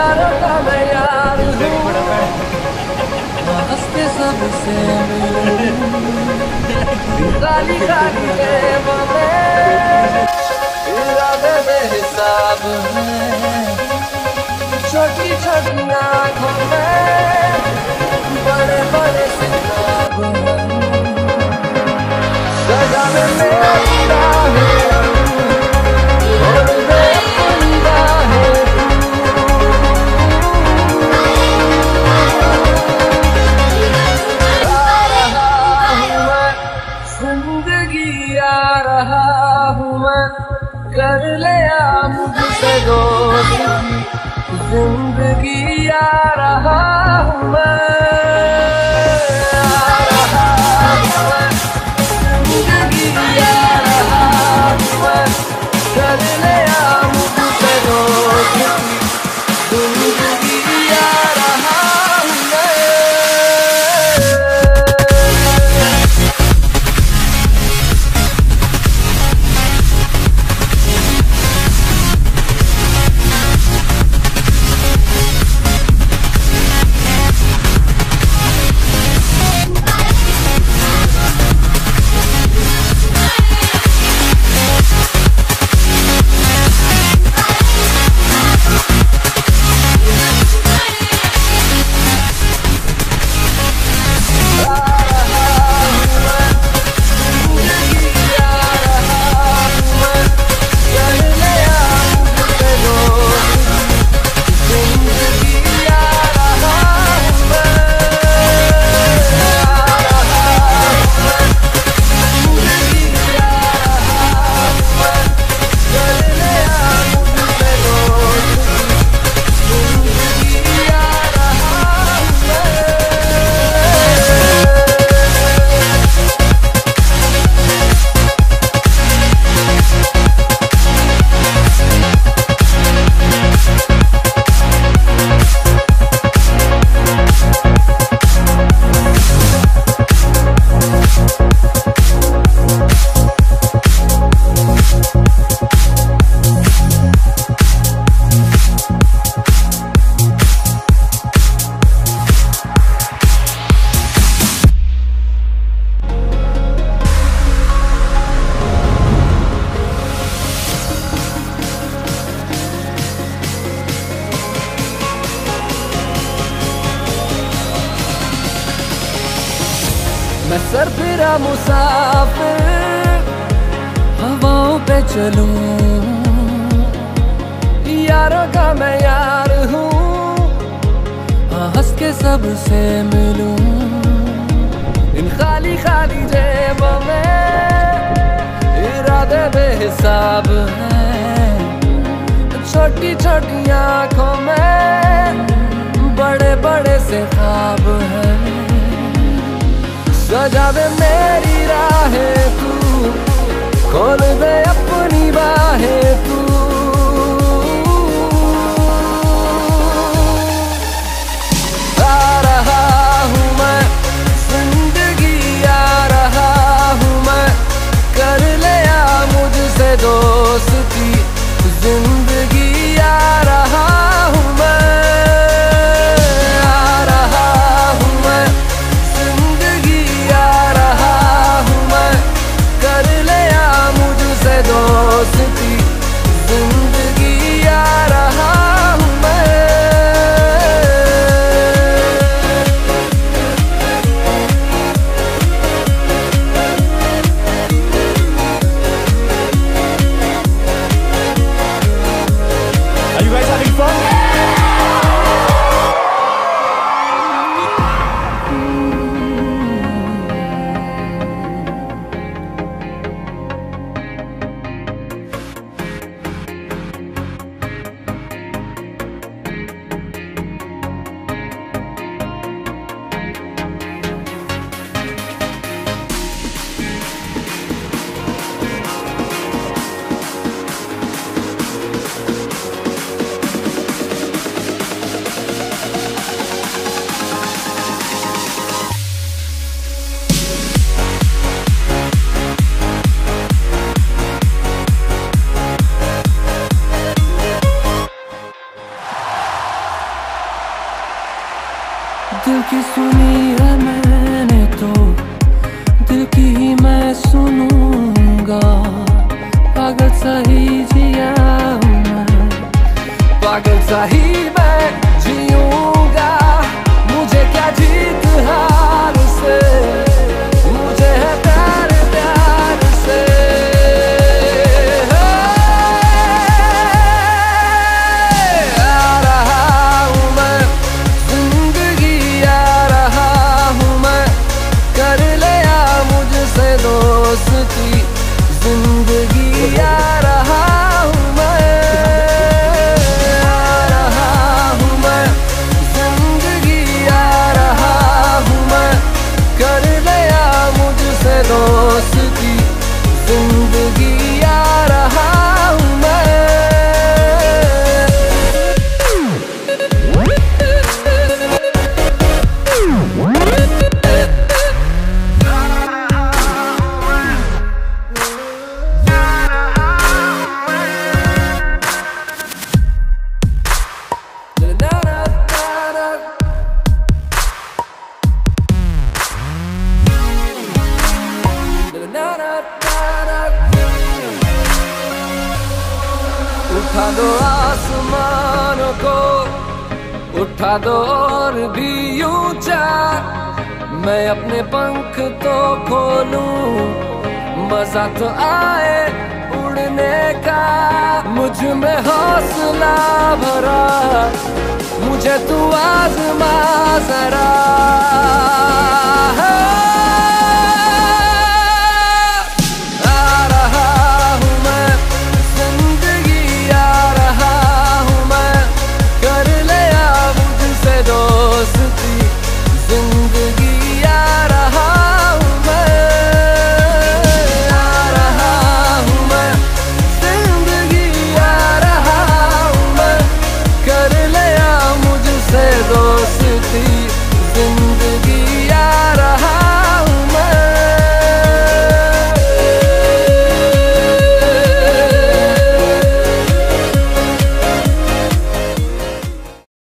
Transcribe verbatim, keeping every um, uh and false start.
यारों का मैं यार हूँ, हंसते सबसे खाली खाली जेबों में इरादे बेहिसाब है, छोटी छोटी आँखों में बड़े बड़े सिताब हैं, सजा में मेरी राहें और दे अपनी राहें जिंदगी आ रहा हूँ मैं, कर ले आ मुझसे दोस्ती, जिंदगी आ रहा हूँ मैं, आ रहा हूँ मैं, जिंदगी आ रहा हूँ मैं, कर ले आ मुझसे दोस्ती, जिंदगी आ रहा हूँ मैं। मैं सरफिरा मुसाफिर हवाओं पे चलूं, यारों का मैं यार हूँ, हंस के सबसे मिलूं, इन खाली खाली जेबों में इरादे बेहिसाब हैं, छोटी छोटी आँखों में बड़े बड़े से ख्वाब हैं, सजा दे मेरी राहें तू, खोल दे अपनी बाहें तू, आ रहा हूँ मैं, जिंदगी आ रहा हूँ मैं, कर ले आ मुझसे दोस्ती, जिंदगी आ रहा हूँ मैं, आ रहा हूँ मैं, जिंदगी आ रहा हूँ मैं, कर ले आ मुझसे दोस्ती, जिंदगी आ रहा हूँ मैं। Are you guys having fun? दिल की सुनी है मैंने तो दिल की ही मैं सुनूंगा। पागल सा ही जिया हूँ मैं, पागल सा ही मैं जीऊंगा। मुझे क्या जीत हार से, मुझे है प्यार प्यार से। आ रहा हूँ मैं जिंदगी, आ रहा हूँ मैं, कर लिया मुझसे दोस्ती जिंदगी। आ रहा हूँ मैं, आ रहा हूँ मैं जिंदगी, आ रहा हूँ मैं, कर लिया मुझसे दोस्ती जिंदगी। आ रहा हूँ मैं। उठा दो आसमानों को, उठा दो और भी ऊंचा, मैं अपने पंख तो खोलूं, मजा तो आए उड़ने का। मुझ में हौसला भरा, मुझे तू आज़मा जरा।